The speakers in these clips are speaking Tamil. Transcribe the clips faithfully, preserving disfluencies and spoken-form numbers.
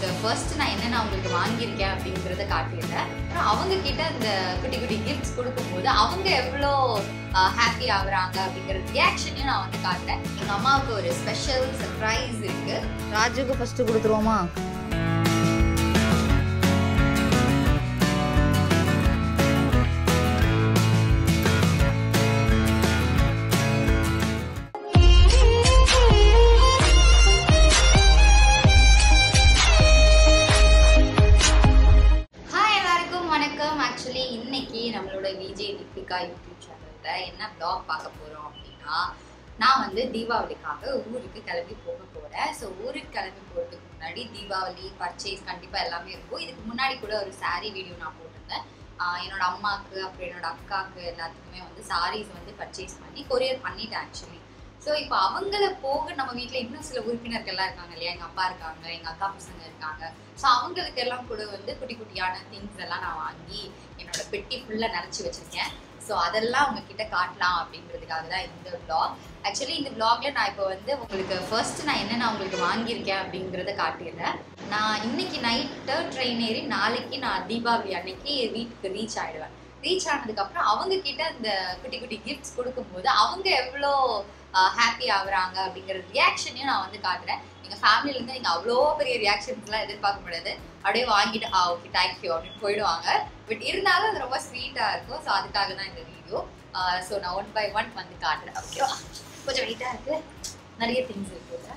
உங்களுக்கு ஃபர்ஸ்ட் நான் என்னென்ன அவங்களுக்கு வாங்கியிருக்கேன் அப்படிங்கிறத காட்டியிருந்தேன். அப்புறம் அவங்க கிட்ட இந்த குட்டி குட்டி கிஃப்ட்ஸ் கொடுக்கும்போது அவங்க எவ்வளோ ஹாப்பி ஆகுறாங்க அப்படிங்கிற ரியாக்ஷனையும் நான் வந்து காட்டுறேன். எங்கள் அம்மாவுக்கு ஒரு ஸ்பெஷல் சர்ப்ரைஸ் இருக்கு. ராஜுக்கு ஃபர்ஸ்ட் கொடுத்துருவோமா? இன்னைக்கு நம்மளோட விஜே தீபிகா யூடியூப் சேனல்ல என்ன vlog பார்க்க போறோம் அப்படின்னா, நான் வந்து தீபாவளிக்காக ஊருக்கு கிளம்பி போக போறேன். ஸோ ஊருக்கு கிளம்பி போறதுக்கு முன்னாடி தீபாவளி பர்ச்சேஸ் கண்டிப்பா எல்லாமே இருக்கும். இதுக்கு முன்னாடி கூட ஒரு சாரீ வீடியோ நான் போட்டிருந்தேன். என்னோட அம்மாவுக்கு அப்புறம் என்னோட அக்காவுக்கு எல்லாத்துக்குமே வந்து சாரீஸ் வந்து பர்ச்சேஸ் பண்ணி கொரியர் பண்ணிட்டேன் ஆக்சுவலி. ஸோ இப்போ அவங்கள போக நம்ம வீட்டில் இன்னும் சில உறுப்பினர்கள்லாம் இருக்காங்க இல்லையா, எங்கள் அப்பா இருக்காங்க, எங்கள் அக்கா பசங்க இருக்காங்க. ஸோ அவங்களுக்கு எல்லாம் கூட வந்து குட்டி குட்டியான திங்ஸ் எல்லாம் நான் வாங்கி என்னோட பெட்டி ஃபுல்லாக நினச்சி வச்சுருக்கேன். ஸோ அதெல்லாம் உங்ககிட்ட காட்டலாம் அப்படின்றதுக்காக தான் இந்த vlog. ஆக்சுவலி இந்த vlogல நான் இப்போ வந்து உங்களுக்கு ஃபர்ஸ்ட் நான் என்னென்ன அவங்களுக்கு வாங்கியிருக்கேன் அப்படிங்கிறத காட்டிடுறேன். நான் இன்னைக்கு நைட்டு ட்ரெயின் ஏறி நாளைக்கு நான் தீபாவளி அன்னைக்கு வீட்டுக்கு ரீச் ஆகிடுவேன். ரீச் ஆனதுக்கப்புறம் அவங்க கிட்ட இந்த குட்டி குட்டி கிஃப்ட்ஸ் கொடுக்கும்போது அவங்க எவ்வளோ ஹாப்பி ஆகுறாங்க அப்படிங்கிற ரியாக்ஷனையும் நான் வந்து காட்டுறேன். எங்கள் ஃபேமிலியிலேருந்து நீங்கள் அவ்வளோ பெரிய ரியாக்ஷன்ஸ்லாம் எதிர்பார்க்க முடியாது. அப்படியே வாங்கிட்டு ஆ ஓகே தேங்க்யூ அப்படின்னு போயிடுவாங்க. பட் இருந்தாலும் அது ரொம்ப ஸ்வீட்டாக இருக்கும். ஸோ அதுக்காக தான் இந்த வீடியோ. ஸோ நான் ஒன் பை ஒன் வந்து காட்டுறேன். ஓகேவா? கொஞ்சம் வெயிட்டாக இருக்குது, நிறைய திங்ஸ் இருக்குது.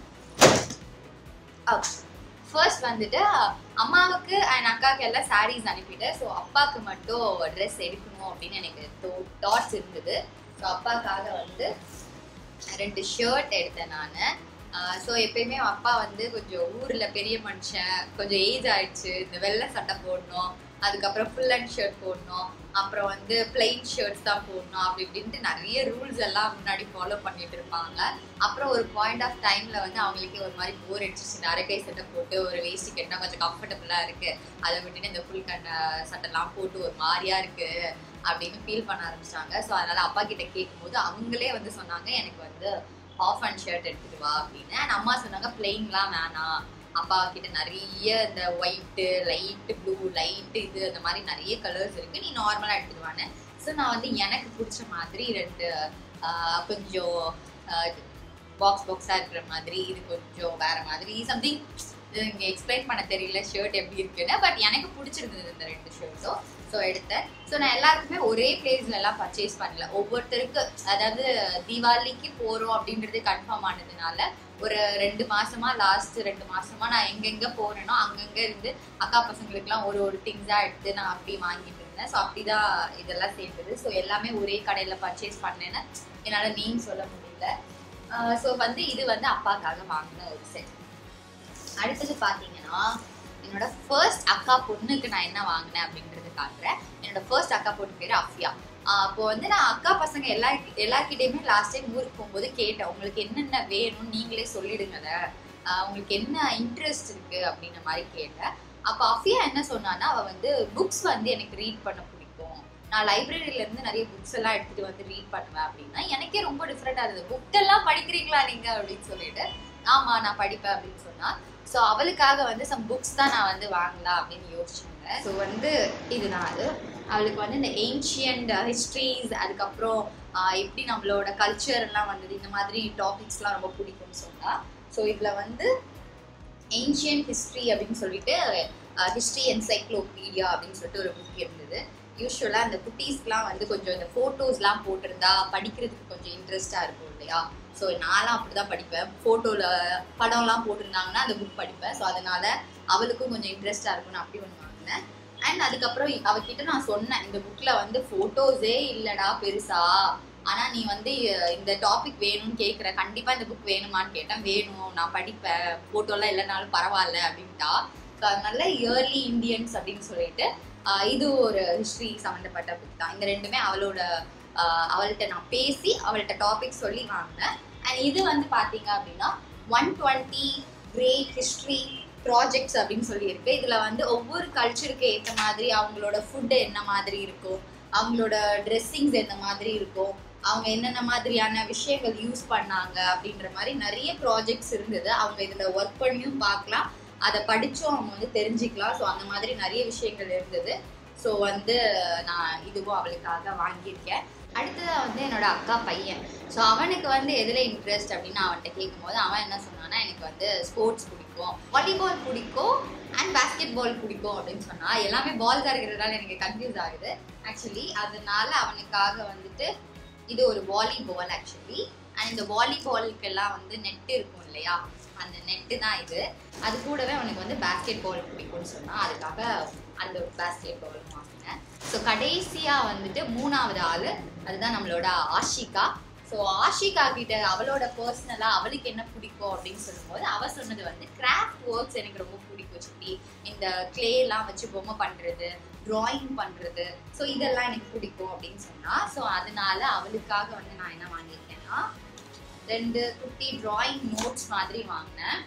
ஃபர்ஸ்ட் வந்துட்டு அம்மாவுக்கு அண்ட் அக்காவுக்கு எல்லாம் சாரீஸ் அனுப்பிட்டேன். ஸோ அப்பாவுக்கு மட்டும் ட்ரெஸ் எடுக்கணும் அப்படின்னு எனக்கு தோ தாட்ஸ் இருந்தது. ஸோ அப்பாவுக்காக வந்து ரெண்டு ஷர்ட் எடுத்தேன் நான். ஸோ எப்பயுமே அப்பா வந்து கொஞ்சம் ஊரில் பெரிய மனுஷன், கொஞ்சம் ஏஜ் ஆயிடுச்சு, இந்த வெள்ளை சட்டை போடணும், அதுக்கப்புறம் ஃபுல் அண்ட் ஷர்ட் போடணும், அப்புறம் வந்து பிளெயின் ஷர்ட்ஸ் தான் போடணும் அப்படி இப்படின்ட்டு நிறைய ரூல்ஸ் எல்லாம் முன்னாடி ஃபாலோ பண்ணிட்டு இருப்பாங்க. அப்புறம் ஒரு பாயிண்ட் ஆஃப் டைமில் வந்து அவங்களுக்கே ஒரு மாதிரி போர் அடிச்சிச்சு. நிறைய சட்டை போட்டு ஒரு வேஸ்டி கட்டினா கொஞ்சம் கம்ஃபர்டபுளாக இருக்குது, அதை விட்டுட்டு இந்த ஃபுல் கண்ண சட்டைலாம் போட்டு ஒரு மாதிரியாக இருக்குது அப்படின்னு ஃபீல் பண்ண ஆரம்பிச்சிட்டாங்க. ஸோ அதனால் அப்பா கிட்ட கேட்கும்போது அவங்களே வந்து சொன்னாங்க எனக்கு வந்து ஹாஃப் அண்ட் ஷர்ட் எடுத்துட்டு வா அப்படின்னு. அண்ட் அம்மா சொன்னாங்க பிளெயின்லாம் வேணாம், அப்பா கிட்ட நிறைய இந்த ஒயிட்டு, லைட்டு ப்ளூ, லைட்டு இது அந்த மாதிரி நிறைய கலர்ஸ் இருக்குது, நீ நார்மலாக எடுத்துடுவான்னு. ஸோ நான் வந்து எனக்கு பிடிச்ச மாதிரி ரெண்டு கொஞ்சம் பாக்ஸ் பாக்ஸாக இருக்கிற மாதிரி, இது கொஞ்சம் வேறு மாதிரி சம்திங் இங்கே எக்ஸ்பிளைன் பண்ண தெரியல ஷர்ட் எப்படி இருக்குன்னு. பட் எனக்கு பிடிச்சிருந்தது இந்த ரெண்டு ஷர்ட்ஸும். ஸோ எடுத்தேன். ஸோ நான் எல்லாருக்குமே ஒரே பிளேஸ்ல எல்லாம் பர்ச்சேஸ் பண்ணல. ஒவ்வொருத்தருக்கு அதாவது தீபாவளிக்கு போகிறோம் அப்படின்றது கன்ஃபார்ம் ஆனதுனால ஒரு ரெண்டு மாசமா லாஸ்ட் ரெண்டு மாசமா நான் எங்கெங்க போறேனோ அங்கங்க இருந்து அக்கா பசங்களுக்குலாம் ஒரு ஒரு திங்ஸாக எடுத்து நான் அப்படி வாங்கிட்டு இருந்தேன். ஸோ அப்படிதான் இதெல்லாம் சேர்ந்தது. ஸோ எல்லாமே ஒரே கடையில் பர்ச்சேஸ் பண்ணேன்னு என்னால் நேம் சொல்ல முடியல. ஸோ வந்து இது வந்து அப்பாக்காக வாங்கின ஒரு செட். அடுத்தது பார்த்தீங்கன்னா என்னோட ஃபர்ஸ்ட் அக்கா பொண்ணுக்கு நான் என்ன வாங்கினேன் அப்படின்றது காட்டுறேன். என்னோட ஃபர்ஸ்ட் அக்கா பொண்ணு பேர் அஃபியா. அப்போ வந்து நான் அக்கா பசங்க எல்லா எல்லார்கிட்டையுமே லாஸ்ட் டைம் ஊருக்கு போகும்போது கேட்டேன், உங்களுக்கு என்னென்ன வேணும்னு நீங்களே சொல்லிடுங்கல, உங்களுக்கு என்ன இன்ட்ரெஸ்ட் இருக்கு அப்படின்ற மாதிரி கேட்டேன். அப்போ அஃபியா என்ன சொன்னான்னா, அவள் வந்து புக்ஸ் வந்து எனக்கு ரீட் பண்ண பிடிக்கும், நான் லைப்ரரியில இருந்து நிறைய புக்ஸ் எல்லாம் எடுத்துட்டு வந்து ரீட் பண்ணுவேன் அப்படின்னா எனக்கே ரொம்ப டிஃப்ரெண்டா இருந்தது. புக் எல்லாம் படிக்கிறீங்களா நீங்க அப்படின்னு சொல்லிட்டு, ஆமா நான் படிப்பேன் அப்படின்னு சொன்னா. ஸோ அவளுக்காக வந்து சம் புக்ஸ் தான் நான் வந்து வாங்கலாம் அப்படின்னு யோசிச்சேங்க. ஸோ வந்து இதுதான் அது. அவளுக்கு வந்து இந்த ஏன்ஷியன்ட் ஹிஸ்ட்ரிஸ், அதுக்கப்புறம் எப்படி நம்மளோட கல்ச்சர் எல்லாம் வந்தது, இந்த மாதிரி டாபிக்ஸ்லாம் ரொம்ப பிடிக்கும்னு சொன்னா. ஸோ இதில் வந்து ஏன்ஷியன்ட் ஹிஸ்ட்ரி அப்படின்னு சொல்லிட்டு ஹிஸ்ட்ரி என்சைக்ளோபீடியா அப்படின்னு சொல்லிட்டு ஒரு புக் இருந்தது. யூஸ்வலாக அந்த குட்டீஸ்க்குலாம் வந்து கொஞ்சம் இந்த ஃபோட்டோஸ்லாம் போட்டிருந்தா படிக்கிறதுக்கு கொஞ்சம் இன்ட்ரெஸ்டாக இருக்கும் இல்லையா. ஸோ நான்லாம் அப்படி தான் படிப்பேன். ஃபோட்டோவில் படம்லாம் போட்டிருந்தாங்கன்னா அந்த புக் படிப்பேன். ஸோ அதனால அவளுக்கும் கொஞ்சம் இன்ட்ரெஸ்டாக இருக்கும்னு அப்படி ஒன்று வாங்கினேன். அண்ட் அதுக்கப்புறம் அவகிட்ட நான் சொன்னேன், இந்த புக்கில் வந்து ஃபோட்டோஸே இல்லைடா பெருசா, ஆனால் நீ வந்து இந்த டாபிக் வேணும்னு கேட்குற, கண்டிப்பாக இந்த புக் வேணுமான்னு கேட்டேன். வேணும், நான் படிப்பேன், ஃபோட்டோலாம் இல்லைனாலும் பரவாயில்ல அப்படின்ட்டா. ஸோ அதனால இயர்லி இண்டியன்ஸ் அப்படின்னு சொல்லிட்டு இது ஒரு ஹிஸ்ட்ரி சம்மந்தப்பட்ட புக் தான். இந்த ரெண்டுமே அவளோட அவள்கிட்ட நான் பேசி அவள்கிட்ட டாபிக் சொல்லி வாங்கினேன். அண்ட் இது வந்து பார்த்தீங்க அப்படின்னா one twenty great history projects அப்படின்னு சொல்லியிருக்கு. இதில் வந்து ஒவ்வொரு கல்ச்சருக்கு ஏற்ற மாதிரி அவங்களோட ஃபுட்டு என்ன மாதிரி இருக்கும், அவங்களோட ட்ரெஸ்ஸிங்ஸ் என்ன மாதிரி இருக்கும், அவங்க என்னென்ன மாதிரியான விஷயங்கள் யூஸ் பண்ணாங்க அப்படின்ற மாதிரி நிறைய ப்ராஜெக்ட்ஸ் இருந்தது. அவங்க இதில் ஒர்க் பண்ணியும் பார்க்கலாம். அதை படிச்சும் அவங்க வந்து தெரிஞ்சுக்கலாம். ஸோ அந்த மாதிரி நிறைய விஷயங்கள் இருந்தது. ஸோ வந்து நான் இதுவும் அவளுக்காக வாங்கியிருக்கேன். அடுத்ததாக வந்து என்னோட அக்கா பையன். ஸோ அவனுக்கு வந்து எதில் இன்ட்ரெஸ்ட் அப்படின்னு அவன்கிட்ட கேட்கும்போது அவன் என்ன சொன்னான்னா, எனக்கு வந்து ஸ்போர்ட்ஸ் பிடிக்கும், வாலிபால் பிடிக்கும் அண்ட் பேஸ்கெட் பால் பிடிக்கும் அப்படின்னு சொன்னால். எல்லாமே பால் தான் இருக்கிறதுனால எனக்கு கன்ஃபியூஸ் ஆகுது ஆக்சுவலி. அதனால அவனுக்காக வந்துட்டு இது ஒரு வாலிபால் ஆக்சுவலி. அண்ட் இந்த வாலிபாலுக்கெல்லாம் வந்து நெட்டு இருக்கும் இல்லையா, அந்த நெட்டு தான் இது. அது கூடவே அவனுக்கு வந்து பேஸ்கெட் பால் பிடிக்கும்னு சொன்னால் அதுக்காக அந்த பேஸ்கெட் பால் வாங்கினேன். ஸோ கடைசியாக வந்துட்டு மூணாவது ஆள் அதுதான் நம்மளோட ஆஷிகா. ஸோ ஆஷிகா கிட்ட அவளோட பர்சனலாக அவளுக்கு என்ன பிடிக்கும் அப்படின்னு சொல்லும்போது அவள் சொன்னது வந்து கிராஃப்ட் ஒர்க்ஸ் எனக்கு ரொம்ப பிடிக்கும் சித்தி. இந்த கிளேலாம் வச்சு பொம்மை பண்ணுறது, ட்ராயிங் பண்ணுறது, ஸோ இதெல்லாம் எனக்கு பிடிக்கும் அப்படின்னு சொன்னால். ஸோ அதனால அவளுக்காக வந்து நான் என்ன வாங்கியிருக்கேன்னா ரெண்டு குட்டி ட்ராயிங் நோட்ஸ் மாதிரி வாங்கினேன்.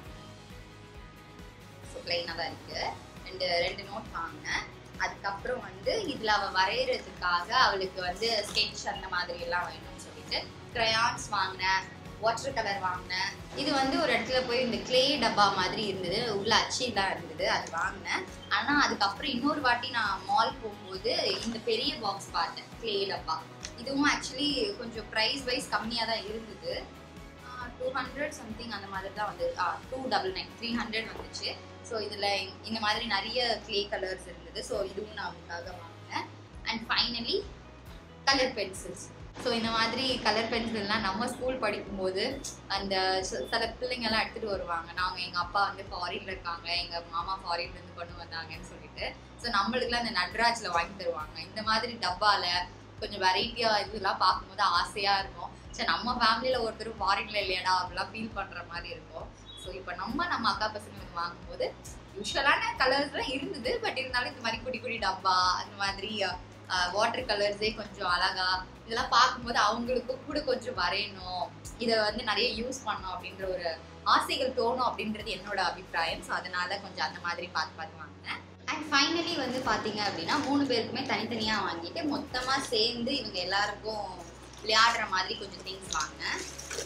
ஸோ பிளைனாக தான் இருக்குது. ரெண்டு ரெண்டு நோட் வாங்கினேன். அதுக்கப்புறம் வந்து இதில் அவள் வரைகிறதுக்காக அவளுக்கு வந்து ஸ்கெட்ச் அந்த மாதிரி எல்லாம் வேணும்னு சொல்லிட்டு க்ரையான்ஸ் வாங்கினேன், வாட்டர் கலர் வாங்கினேன். இது வந்து ஒரு இடத்துல போய் இந்த கிளே டப்பா மாதிரி இருந்தது, உள்ள அச்சிலாம் இருந்தது, அது வாங்கினேன். ஆனால் அதுக்கப்புறம் இன்னொரு வாட்டி நான் மால் போகும்போது இந்த பெரிய பாக்ஸ் பார்த்தேன், கிளே டப்பா. இதுவும் ஆக்சுவலி கொஞ்சம் ப்ரைஸ் வைஸ் கம்மியாக தான் இருந்தது. டூ ஹண்ட்ரட் சம்திங் அந்த மாதிரி தான் வந்து two double nine three hundred வந்துச்சு. ஸோ இதில் இந்த மாதிரி நிறைய கிளே கலர்ஸ் இருந்தது. ஸோ இதுவும் நான் அவங்களுக்காக வாங்கினேன். And finally colour pencils. So இந்த மாதிரி கலர் பென்சில்லாம் நம்ம ஸ்கூல் படிக்கும்போது அந்த சில பிள்ளைங்கள்லாம் எடுத்துகிட்டு வருவாங்க. நாங்கள் எங்கள் அப்பா வந்து ஃபாரின்ல இருக்காங்க, எங்கள் மாமா ஃபாரின்லேருந்து கொண்டு வந்தாங்கன்னு சொல்லிட்டு. ஸோ நம்மளுக்குலாம் அந்த நட்ராஜில் வாங்கி தருவாங்க. இந்த மாதிரி டப்பாவில் கொஞ்சம் வெரைட்டியாக இதெல்லாம் பார்க்கும்போது ஆசையாக இருக்கும். சரி நம்ம ஃபேமிலியில் ஒருத்தர் ஃபாரின்ல இல்லையாடா அப்படிலாம் ஃபீல் பண்ணுற மாதிரி இருக்கும். ஸோ இப்போ நம்ம நம்ம அக்கா பசங்களுக்கு வாங்கும்போது யூஸ்வலான கலர்ஸ் தான் இருந்தது. பட் இருந்தாலும் இந்த மாதிரி குட்டி குட்டி டப்பா அந்த மாதிரி வாட்டர் கலர்ஸே கொஞ்சம் அழகா இதெல்லாம் பார்க்கும்போது அவங்களுக்கு கூட கொஞ்சம் வரையணும், இதை வந்து நிறைய யூஸ் பண்ணணும் அப்படின்ற ஒரு ஆசைகள் தோணும் அப்படின்றது என்னோட அபிப்பிராயம். ஸோ அதனால கொஞ்சம் அந்த மாதிரி பார்த்து பார்த்து வாங்கினேன். அண்ட் ஃபைனலி வந்து பார்த்தீங்க அப்படின்னா மூணு பேருக்குமே தனித்தனியாக வாங்கிட்டு மொத்தமாக சேர்ந்து இவங்க எல்லாருக்கும் விளையாடுற மாதிரி கொஞ்சம் திங்ஸ் வாங்கினேன்.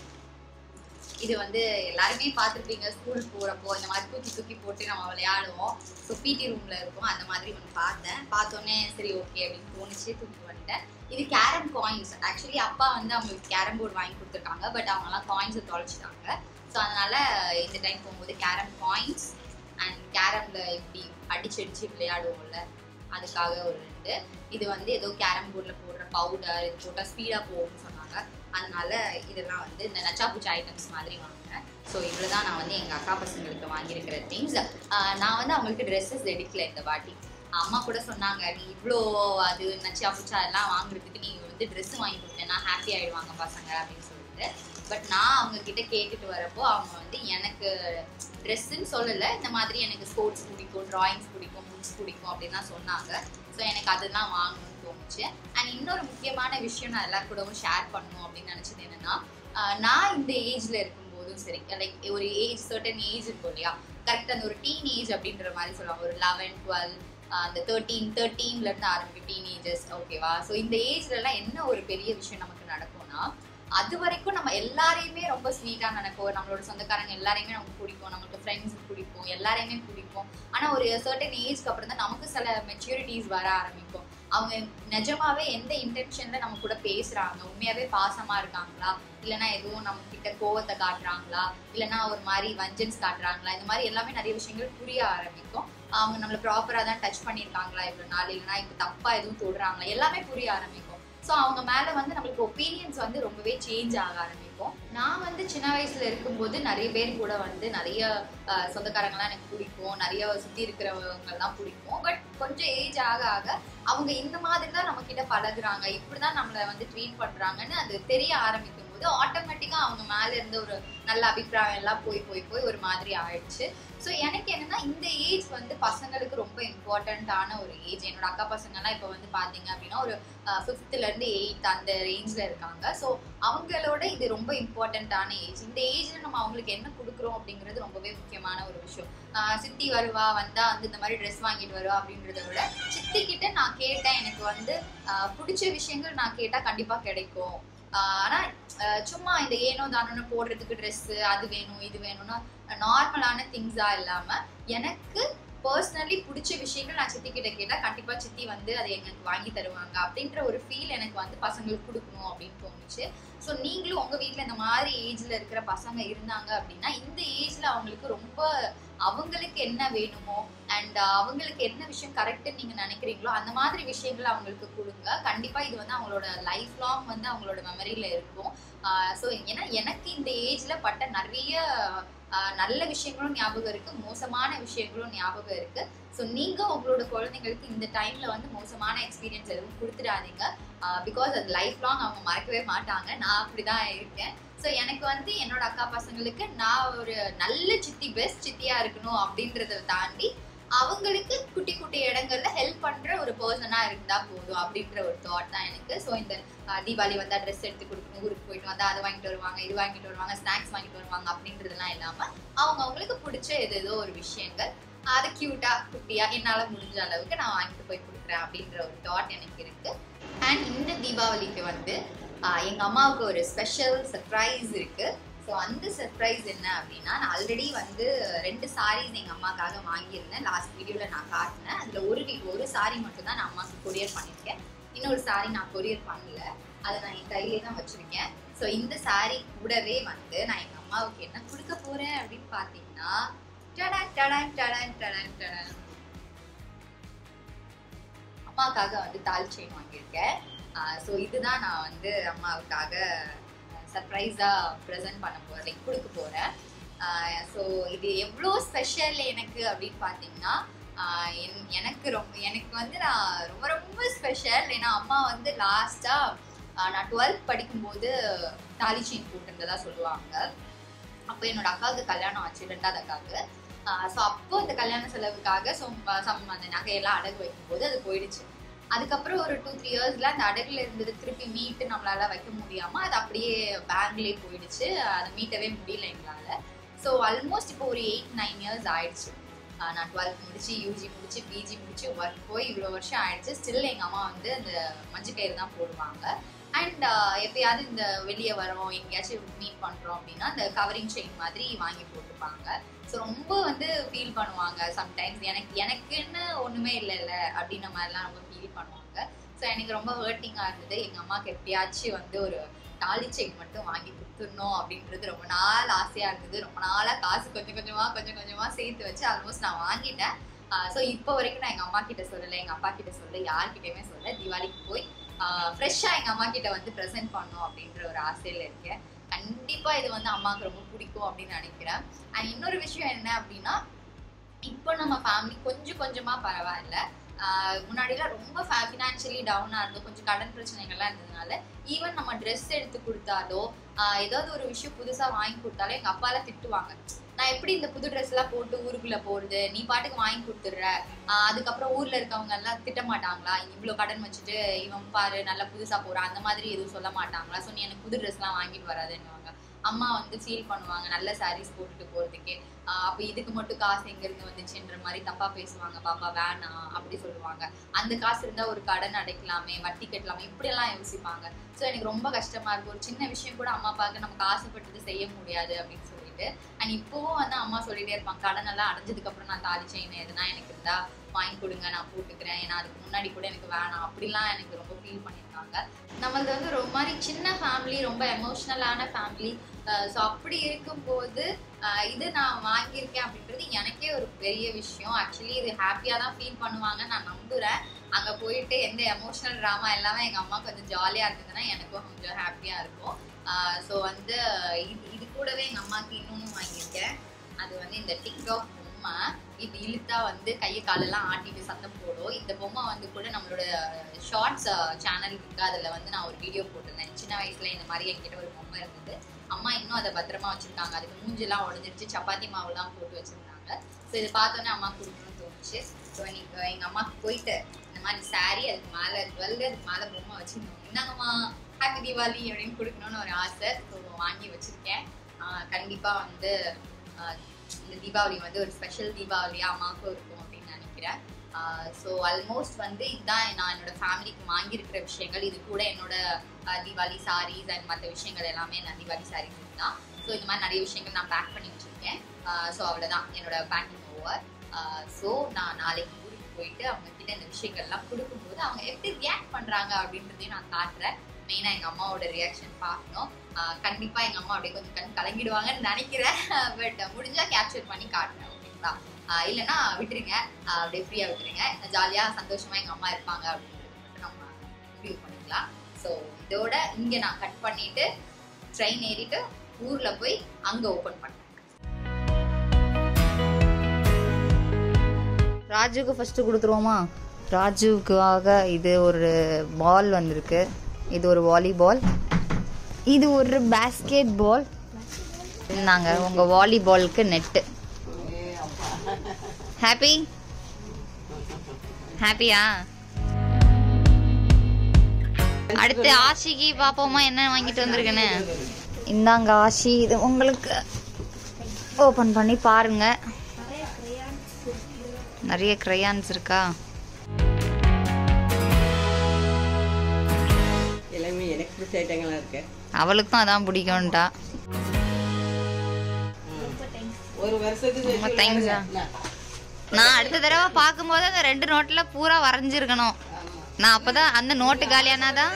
இது வந்து எல்லாருமே பார்த்துருப்பீங்க, ஸ்கூல் போகிறப்போ இந்த மாதிரி தூக்கி தூக்கி போட்டு நம்ம விளையாடுவோம். ஸோ பிடி ரூமில் இருக்கும், அந்த மாதிரி ஒன்று பார்த்தேன். பார்த்தோன்னே சரி ஓகே அப்படின்னு தோணுச்சு, தூக்கி வந்துட்டேன். இது கேரம் காயின்ஸ். ஆக்சுவலி அப்பா வந்து அவங்களுக்கு கேரம் போர்டு வாங்கி கொடுத்துருக்காங்க, பட் அவங்கலாம் காயின்ஸை தொலைச்சிட்டாங்க. ஸோ அதனால் இந்த டைம் போகும்போது கேரம் காயின்ஸ் அண்ட் கேரமில் இப்படி அடிச்சு அடிச்சு விளையாடுவோம்ல, அதுக்காக ஒரு ரெண்டு. இது வந்து ஏதோ கேரம் போர்டில் போடுற பவுடர், இது போட்டால் ஸ்பீடாக போகும்னு சொன்னாங்க. அதனால இதெல்லாம் வந்து இந்த நச்சாப்பூச்சி ஐட்டம்ஸ் மாதிரி வாங்கினேன். ஸோ இவ்வளோ தான் நான் வந்து எங்கள் அக்கா பசங்களுக்கு வாங்கியிருக்கிற திங்ஸ். நான் வந்து அவங்களுக்கு ட்ரெஸ்ஸஸ் எடுக்கல இந்த வாட்டி. அம்மா கூட சொன்னாங்க, நீ இவ்வளோ அது நச்சாப்பூச்சா எல்லாம் வாங்குறதுக்கு நீங்கள் வந்து ட்ரெஸ் வாங்கி கொடுத்தேன்னா ஹாப்பி ஆகிடுவாங்க பசங்க அப்படின்னு சொல்லிட்டு. பட் நான் அவங்க கிட்ட கேட்டுட்டு வரப்போ அவங்க வந்து எனக்கு ட்ரெஸ்ஸுன்னு சொல்லலை, இந்த மாதிரி எனக்கு ஸ்போர்ட்ஸ் பிடிக்கும், ட்ராயிங்ஸ் பிடிக்கும், புக்ஸ் பிடிக்கும் அப்படின்னு தான் சொன்னாங்க. ஸோ எனக்கு அதெல்லாம் வாங்கணும்னு தோணுச்சு. அண்ட் இன்னொரு முக்கியமான விஷயம் நான் எல்லாரும் கூடவும் ஷேர் பண்ணணும் அப்படின்னு நினச்சது என்னென்னா, நான் இந்த ஏஜில் இருக்கும்போதும் சரி, லைக் ஒரு ஏஜ் சர்டன் ஏஜ் இருக்கும் இல்லையா, கரெக்டாக அந்த ஒரு டீன் ஏஜ் அப்படின்ற மாதிரி சொல்லுவாங்க. ஒரு லெவன் டுவெல் அந்த தேர்ட்டீன் தேர்ட்டீன்லேருந்து ஆரம்பிக்கும் டீனேஜர்ஸ், ஓகேவா. ஸோ இந்த ஏஜ்லலாம் என்ன ஒரு பெரிய விஷயம் நமக்கு நடக்கும்னா, அது வரைக்கும் நம்ம எல்லாரையுமே ரொம்ப ஸ்வீட்டாக நினைப்போம், நம்மளோட சொந்தக்காரங்க எல்லாரையுமே நமக்கு பிடிக்கும், நம்மளுக்கு ஃப்ரெண்ட்ஸுக்கு பிடிக்கும், எல்லாரையுமே பிடிக்கும். ஆனால் ஒரு சர்டன் ஏஜ்க்கு அப்புறம் தான் நமக்கு சில மெச்சூரிட்டிஸ் வர ஆரம்பிக்கும். அவங்க நிஜமாவே எந்த இன்டென்ஷன்ல நம்ம கூட பேசுறாங்க, உண்மையாவே பாசமா இருக்காங்களா, இல்லைன்னா எதுவும் நம்ம கிட்ட கோவத்தை காட்டுறாங்களா, இல்லைன்னா ஒரு மாதிரி வஞ்சன்ஸ் காட்டுறாங்களா, இந்த மாதிரி எல்லாமே நிறைய விஷயங்கள் புரிய ஆரம்பிக்கும். அவங்க நம்மளை ப்ராப்பராக தான் டச் பண்ணியிருக்காங்களா இவ்வளோ நாள், இல்லைன்னா இப்போ தப்பா எதுவும் தொடுறாங்களா, எல்லாமே புரிய ஆரம்பிக்கும். ஸோ அவங்க மேலே வந்து நம்மளுக்கு ஒப்பீனியன்ஸ் வந்து ரொம்பவே சேஞ்ச் ஆக ஆரம்பிக்கும். நான் வந்து சின்ன வயசுல இருக்கும்போது நிறைய பேர் கூட வந்து நிறைய சொந்தக்காரங்களாம் எனக்கு பிடிக்கும், நிறைய சுற்றி இருக்கிறவங்கலாம் பிடிக்கும். பட் கொஞ்சம் ஏஜ் ஆக ஆக அவங்க இந்த மாதிரி தான் நம்ம கிட்ட பழகுறாங்க, இப்படிதான் நம்மளை வந்து ட்ரீட் பண்றாங்கன்னு அது தெரிய ஆரம்பிக்கும் போது ஆட்டோமேட்டிக்கா அவங்க மேல இருந்த ஒரு நல்ல அபிப்பிராயம் எல்லாம் போய் போய் போய் ஒரு மாதிரி ஆயிடுச்சு. ஸோ எனக்கு என்னன்னா இந்த ஏஜ் வந்து பசங்களுக்கு ரொம்ப இம்பார்ட்டண்ட்டான ஒரு ஏஜ். என்னோட அக்கா பசங்கள்லாம் இப்போ வந்து பார்த்தீங்க அப்படின்னா ஒரு ஃபிஃப்த்லேருந்து எயித் அந்த ரேஞ்சில் இருக்காங்க. ஸோ அவங்களோட இது ரொம்ப இம்பார்ட்டண்ட்டான ஏஜ். இந்த ஏஜில் நம்ம அவங்களுக்கு என்ன கொடுக்குறோம் அப்படிங்கிறது ரொம்பவே முக்கியமான ஒரு விஷயம். சித்தி வருவா வந்தால் வந்து இந்த மாதிரி ட்ரெஸ் வாங்கிட்டு வருவா அப்படின்றத விட சித்தி கிட்ட நான் கேட்டேன், எனக்கு வந்து பிடிச்ச விஷயங்கள் நான் கேட்டால் கண்டிப்பாக கிடைக்கும், ஆனால் சும்மா இந்த ஏனோ தானோன்னு போடுறதுக்கு ட்ரெஸ்ஸு அது வேணும் இது வேணும்னா நார்மலான திங்ஸாக இல்லாமல் எனக்கு பர்சனலி பிடிச்ச விஷயங்கள் நான் சித்தி கிட்ட கேட்டால் கண்டிப்பாக சித்தி வந்து அதை எங்களுக்கு வாங்கி தருவாங்க அப்படின்ற ஒரு ஃபீல் எனக்கு வந்து பசங்களுக்கு கொடுக்கணும் அப்படின்னு தோணுச்சு. ஸோ நீங்களும் உங்கள் வீட்டில் இந்த மாதிரி ஏஜில் இருக்கிற பசங்க இருந்தாங்க அப்படின்னா இந்த ஏஜில் அவங்களுக்கு ரொம்ப அவங்களுக்கு என்ன வேணுமோ அண்ட் அவங்களுக்கு என்ன விஷயம் கரெக்டுன்னு நீங்கள் நினைக்கிறீங்களோ அந்த மாதிரி விஷயங்களை அவங்களுக்கு கொடுங்க. கண்டிப்பாக இது வந்து அவங்களோட லைஃப் லாங் வந்து அவங்களோட மெமரியில் இருக்கும். ஸோ ஏன்னா எனக்கு இந்த ஏஜில் பட்ட நிறைய நல்ல விஷயங்களும் ஞாபகம் இருக்கு, மோசமான விஷயங்களும் ஞாபகம் இருக்கு. ஸோ நீங்க உங்களோட குழந்தைங்களுக்கு இந்த டைம்ல வந்து மோசமான எக்ஸ்பீரியன்ஸ் எதுவும் கொடுத்துடாதீங்க. பிகாஸ் அது லைஃப் லாங் அவங்க மறக்கவே மாட்டாங்க. நான் அப்படிதான் இருக்கேன். ஸோ எனக்கு வந்து என்னோட அக்கா பசங்களுக்கு நான் ஒரு நல்ல சித்தி, பெஸ்ட் சித்தியா இருக்கணும் அப்படின்றத தாண்டி அவங்களுக்கு குட்டி குட்டி இடங்கள்ல ஹெல்ப் பண்ற ஒரு பர்சனா இருந்தா போதும் அப்படின்ற ஒரு தாட் தான் எனக்கு. ஸோ இந்த தீபாவளி வந்தா ட்ரெஸ் எடுத்து கொடுக்கணும், ஊருக்கு போயிட்டு வந்தா அதை வாங்கிட்டு வருவாங்க, இது வாங்கிட்டு வருவாங்க, ஸ்நாக்ஸ் வாங்கிட்டு வருவாங்க அப்படின்றதுலாம் இல்லாம அவங்க அவங்களுக்கு பிடிச்ச எது ஏதோ ஒரு விஷயங்கள் அது கியூட்டா குட்டியா என்னால முடிஞ்ச அளவுக்கு நான் வாங்கிட்டு போய் கொடுக்குறேன் அப்படின்ற ஒரு தாட் எனக்கு இருக்கு. அண்ட் இந்த தீபாவளிக்கு வந்து எங்க அம்மாவுக்கு ஒரு ஸ்பெஷல் சர்ப்ரைஸ் இருக்கு. ஸோ அந்த சர்ப்ரைஸ் என்ன அப்படின்னா, நான் ஆல்ரெடி வந்து ரெண்டு சாரீஸ் எங்கள் அம்மாக்காக வாங்கியிருந்தேன். லாஸ்ட் வீடியோவில் நான் காட்டினேன். அதில் ஒரு ஒரு சாரீ மட்டும் தான் நான் அம்மாவுக்கு கொரியர் பண்ணியிருக்கேன். இன்னொரு சாரீ நான் கொரியர் பண்ணல, அதை நான் என் கையிலே தான் வச்சுருக்கேன். ஸோ இந்த சாரீ கூடவே வந்து நான் எங்கள் அம்மாவுக்கு என்ன கொடுக்க போகிறேன் அப்படின்னு பார்த்தீங்கன்னா, டடன் டடன் டடன் டடன் டடன் அம்மாவுக்காக வந்து தாலி செயின் வாங்கியிருக்கேன். ஸோ இதுதான் நான் வந்து அம்மாவுக்காக சர்ப்ரைஸாக ப்ரெசென்ட் பண்ண போகிறேன், லைக் கொடுக்க போகிறேன். ஸோ இது எவ்வளோ ஸ்பெஷல் எனக்கு அப்படின்னு பார்த்தீங்கன்னா, என் எனக்கு ரொம்ப எனக்கு வந்து நான் ரொம்ப ரொம்ப ஸ்பெஷல். ஏன்னா அம்மா வந்து லாஸ்ட்டாக நான் டுவெல்த் படிக்கும்போது தாலி செயின் போட்டுருந்ததா சொல்லுவாங்க. அப்போ என்னோட அக்காவுக்கு கல்யாணம் ஆச்சு, ரெண்டாவது அக்காவுக்கு. ஸோ அப்போ அந்த கல்யாண செலவுக்காக ஸோ சம் அந்த நகையெல்லாம் அடகு வைக்கும்போது அது போயிடுச்சு. அதுக்கப்புறம் ஒரு டூ த்ரீ இயர்ஸ்ல அந்த அடகுல இருந்தது திருப்பி மீட்டு நம்மளால வைக்க முடியாம அது அப்படியே பேங்க்லேயே போயிடுச்சு. அதை மீட்டவே முடியல எங்களால. ஸோ ஆல்மோஸ்ட் இப்போ ஒரு எயிட் நைன் இயர்ஸ் ஆயிடுச்சு. நான் டுவெல்த் முடிச்சு, யூஜி முடிச்சு, பிஜி முடிச்சு, ஒர்க் போய் இவ்வளோ வருஷம் ஆயிடுச்சு. ஸ்டில் எங்கள் அம்மா வந்து அந்த மஞ்சள் கயிறு தான் போடுவாங்க. அண்ட் எப்பயாவது இந்த வெளியே வரோம், எங்கேயாச்சும் மீட் பண்ணுறோம் அப்படின்னா அந்த கவரிங் செயின் மாதிரி வாங்கி போட்டுப்பாங்க. ஸோ ரொம்ப வந்து ஃபீல் பண்ணுவாங்க சம்டைம்ஸ். எனக்கு எனக்குன்னு ஒன்றுமே இல்லைல்ல அப்படின்ற மாதிரிலாம் ரொம்ப ஃபீல் பண்ணுவாங்க. ஸோ எனக்கு ரொம்ப ஹர்ட்டிங்காக இருந்தது. எங்கள் அம்மாவுக்கு எப்படியாச்சும் வந்து ஒரு தாலி செயின் மட்டும் வாங்கி கொடுத்துடணும் அப்படின்றது ரொம்ப நாள் ஆசையாக இருந்தது. ரொம்ப நாளாக காசு கொஞ்சம் கொஞ்சமாக கொஞ்சம் கொஞ்சமாக சேர்த்து வச்சு ஆல்மோஸ்ட் நான் வாங்கிட்டேன். ஸோ இப்போ வரைக்கும் நான் எங்கள் அம்மா கிட்ட சொல்லலை, எங்கள் அப்பா கிட்ட சொல்ல, யார்கிட்டையுமே சொல்ல. தீபாவளிக்கு போய் ஃப்ரெஷ்ஷாக எங்கள் அம்மா கிட்ட வந்து ப்ரெசென்ட் பண்ணணும் அப்படின்ற ஒரு ஆசையில் இருக்கேன். கண்டிப்பாக இது வந்து அம்மாவுக்கு ரொம்ப பிடிக்கும் அப்படின்னு நினைக்கிறேன். அண்ட் இன்னொரு விஷயம் என்ன அப்படின்னா, இப்போ நம்ம ஃபேமிலி கொஞ்சம் கொஞ்சமாக பரவாயில்ல. முன்னாடிலாம் ரொம்ப ஃபினான்ஷியலி டவுனாக இருந்தோம், கொஞ்சம் கடன் பிரச்சனைகள்லாம் இருந்ததுனால ஈவன் நம்ம ட்ரெஸ் எடுத்து கொடுத்தாலோ ஏதாவது ஒரு விஷயம் புதுசாக வாங்கி கொடுத்தாலும் எங்கள் அப்பாலாம் திட்டுவாங்க. நான் எப்படி இந்த புது ட்ரெஸ் எல்லாம் போட்டு ஊருக்குள்ள போறது, நீ பாட்டுக்கு வாங்கி கொடுத்துடுற, அதுக்கப்புறம் ஊர்ல இருக்கவங்க எல்லாம் திட்ட மாட்டாங்களா, இவ்வளவு கடன் வச்சுட்டு இவன் பாரு நல்லா புதுசா போறான், அந்த மாதிரி எதுவும் சொல்ல மாட்டாங்களா, ஸோ நீ எனக்கு புது ட்ரெஸ் எல்லாம் வாங்கிட்டு வராதுன்னுவாங்க. அம்மா வந்து ஃபீல் பண்ணுவாங்க நல்ல சாரீஸ் போட்டுட்டு போறதுக்கே. ஆஹ் அப்ப இதுக்கு மட்டும் காசு எங்க இருந்து வந்துச்சுன்ற மாதிரி தப்பா பேசுவாங்க. பாப்பா வேணாம் அப்படி சொல்லுவாங்க. அந்த காசு இருந்தா ஒரு கடன் அடைக்கலாமே, வட்டி கட்டலாமே, இப்படி எல்லாம் யோசிப்பாங்க. ஸோ எனக்கு ரொம்ப கஷ்டமா இருக்கு. ஒரு சின்ன விஷயம் கூட அம்மா அப்பாவுக்கு நமக்கு ஆசைப்பட்டது செய்ய முடியாது அப்படின்னு சொல்லிட்டு. அண்ட் இப்போவும் வந்து அம்மா சொல்லிட்டே இருப்பாங்க, கடன் எல்லாம் அடைஞ்சதுக்கு அப்புறம் நான் தாலி செயின் எதுனா எனக்கு இருந்தா வாங்கி கொடுங்க, நான் போட்டுக்கிறேன், ஏன்னா அதுக்கு முன்னாடி கூட எனக்கு வேணாம் அப்படிலாம் எனக்கு ரொம்ப ஃபீல் பண்ணியிருக்காங்க. நம்மளது வந்து ரொம்ப மாதிரி சின்ன ஃபேமிலி, ரொம்ப எமோஷ்னலான ஃபேமிலி. ஸோ அப்படி இருக்கும்போது இது நான் வாங்கியிருக்கேன் அப்படின்றது எனக்கே ஒரு பெரிய விஷயம். ஆக்சுவலி இது ஹாப்பியாக தான் ஃபீல் பண்ணுவாங்க நான் நம்புகிறேன். அங்கே போயிட்டு எந்த எமோஷ்னல் ட்ராமா எல்லாமே எங்கள் அம்மா கொஞ்சம் ஜாலியாக இருந்ததுன்னா எனக்கும் கொஞ்சம் ஹாப்பியாக இருக்கும். ஸோ வந்து இது இது கூடவே எங்கள் அம்மாவுக்கு இன்னொன்று வாங்கியிருக்கேன். அது வந்து இந்த டிக்டாக் பொம்மை. இது இழுத்தா வந்து கையை காலெல்லாம் ஆட்டிட்டு சத்தம் போடும். இந்த பொம்மை வந்து கூட நம்மளோட ஷார்ட்ஸ் சேனல் இருக்கு, அதில் வந்து நான் ஒரு வீடியோ போட்டிருந்தேன். சின்ன வயசுல இந்த மாதிரி என்கிட்ட ஒரு பொம்மை இருந்தது. அம்மா இன்னும் அதை பத்திரமா வச்சிருக்காங்க. அதுக்கு மூஞ்செல்லாம் உடஞ்சிருச்சு, சப்பாத்தி மாவுலாம் போட்டு வச்சிருந்தாங்க. ஸோ இதை பார்த்தோன்னே அம்மா கொடுக்கணும்னு தோணுச்சு. ஸோ இன்னைக்கு எங்கள் அம்மாவுக்கு போயிட்டு இந்த மாதிரி சாரீ, அதுக்கு மேலே ஜுவல்லு, அதுக்கு மேலே பொம்மை வச்சுருந்தோம், என்னங்கம்மா ஹாப்பி தீபாவளி அப்படின்னு கொடுக்கணும்னு ஒரு ஆசை. ஸோ வாங்கி வச்சிருக்கேன். கண்டிப்பாக வந்து இந்த தீபாவளி வந்து ஒரு ஸ்பெஷல் தீபாவளியாக அம்மாவுக்கும் இருக்கும் அப்படின்னு நினைக்கிறேன். ஸோ ஆல்மோஸ்ட் வந்து இதுதான் நான் என்னோட ஃபேமிலிக்கு வாங்கியிருக்கிற விஷயங்கள். இது கூட என்னோட தீபாவளி சாரீஸ் அண்ட் மற்ற விஷயங்கள் எல்லாமே நான் தீபாவளி சாரீஸ் தான். ஸோ இது மாதிரி நிறைய விஷயங்கள் நான் பேக் பண்ணி வச்சுருக்கேன். ஸோ அவ்வளோதான் என்னோட பேக்கிங் ஓவர். ஸோ நான் நாளைக்கு ஊருக்கு போயிட்டு அவங்க கிட்ட இந்த விஷயங்கள்லாம் கொடுக்கும்போது அவங்க எப்படி ரியாக்ட் பண்ணுறாங்க அப்படின்றதையும் நான் காட்டுறேன். மெயினாக எங்கள் அம்மாவோட ரியாக்ஷன் பார்க்கணும். கண்டிப்பாக எங்கள் அம்மா அப்படியே கொஞ்சம் கண் கலங்கிடுவாங்கன்னு நினைக்கிறேன். பட் முடிஞ்சால் கேப்சர் பண்ணி காட்டுறேன். ஓகேங்களா? இல்லைன்னா விட்டுருங்க, அப்படியே ஃப்ரீயாக விட்டுருங்க. ஜாலியாக சந்தோஷமாக எங்கள் அம்மா இருப்பாங்க அப்படின்றது மட்டும் நம்ம முடிவு பண்ணிக்கலாம். ஸோ இதோட இங்கே நான் கட் பண்ணிவிட்டு ட்ரெயின் ஏறிட்டு ஊரில் போய் அங்கே ஓப்பன் பண்ணேன். ராஜுவுக்கு ஃபஸ்ட்டு கொடுத்துருவோமா? ராஜுவுக்காக இது ஒரு பால் வந்திருக்கு. இது ஒரு வாலிபால், இது ஒரு பேஸ்கெட் பால். நாங்க உங்க வாலிபாலுக்கு நெட்டு. ஹாப்பி ஹாப்பியா? அடுத்து ஆஷிக்கு பாப்போமா என்ன வாங்கிட்டு வந்திருக்குன்னு. இந்தாங்க ஆஷி, இது உங்களுக்கு ஓபன் பண்ணி பாருங்க. நிறைய கிரையான்ஸ் இருக்கா? எல்லாமே எனக்கு பிடிச்ச ஐட்டங்களா இருக்கு. அவளுக்கும் அதான் பிடிக்கும்டா. ஒரு வருஷத்துக்கு தேங்க்ஸா. நான் அடுத்த தடவை பார்க்கும்போது அந்த ரெண்டு நோட்ல பூரா வரைஞ்சிருக்கணும். நான் அப்பதான் அந்த நோட்டு காலியானாதான்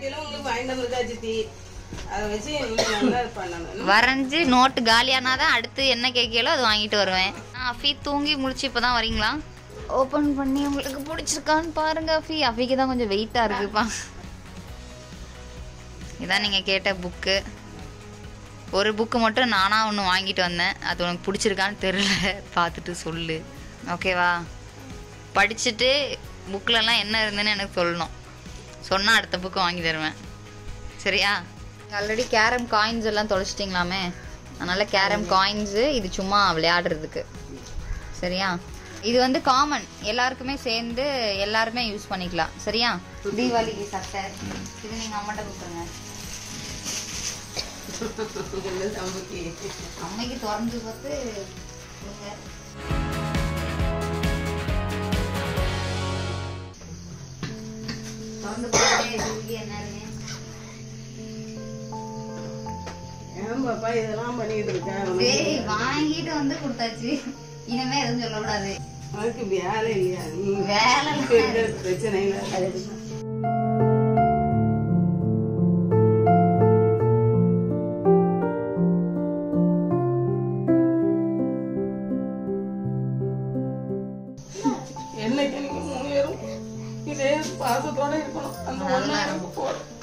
வரைஞ்சு நோட்டு காலியானாதான் அடுத்து என்ன கேட்கலோ அது வாங்கிட்டு வருவேன். அஃபி தூங்கி முடிச்சு இப்பதான் வரீங்களா? ஓபன் பண்ணி உங்களுக்கு பிடிச்சிருக்கான்னு பாருங்க. அஃபி அஃபிக்கு தான் கொஞ்சம் வெயிட்டா இருக்குப்பா. இதான் நீங்க கேட்ட புக்கு. ஒரு புக்கு மட்டும் நானா ஒன்று வாங்கிட்டு வந்தேன். அது உனக்கு பிடிச்சிருக்கான்னு தெரியல, பார்த்துட்டு சொல்லு. ஓகேவா? படிச்சுட்டு புக்கிலலாம் என்ன இருந்துன்னு எனக்கு சொல்லணும். சொன்னால் அடுத்த புக்கு வாங்கி தருவேன். சரியா? ஆல்ரெடி கேரம் காயின்ஸ் எல்லாம் தொலைச்சிட்டிங்களாமே, அதனால் கேரம் காயின்ஸு இது சும்மா விளையாடுறதுக்கு. சரியா? இது வந்து காமன், எல்லாருக்குமே சேர்ந்து எல்லாருமே யூஸ் பண்ணிக்கலாம். சரியா? தீபாவளிக்கு சட்டை இது நீங்கள் அம்மாட்ட கொடுத்துருங்க. அம்மைக்கு திறந்து பார்த்து திறந்து பார்த்து என்ன இதெல்லாம் பண்ணிட்டு இருக்கேன். வாங்கிட்டு வந்து கொடுத்தாச்சு. இனிமே எதுவும் சொல்லக்கூடாது. அதுக்கு வேலை இல்லையா? நீ வேலை பிரச்சனை இல்லை. என்னைக்கு நீங்க மூணு பேரும் இதே பாசத்தோட இருக்கணும். அந்த ஒண்ணு போதும்.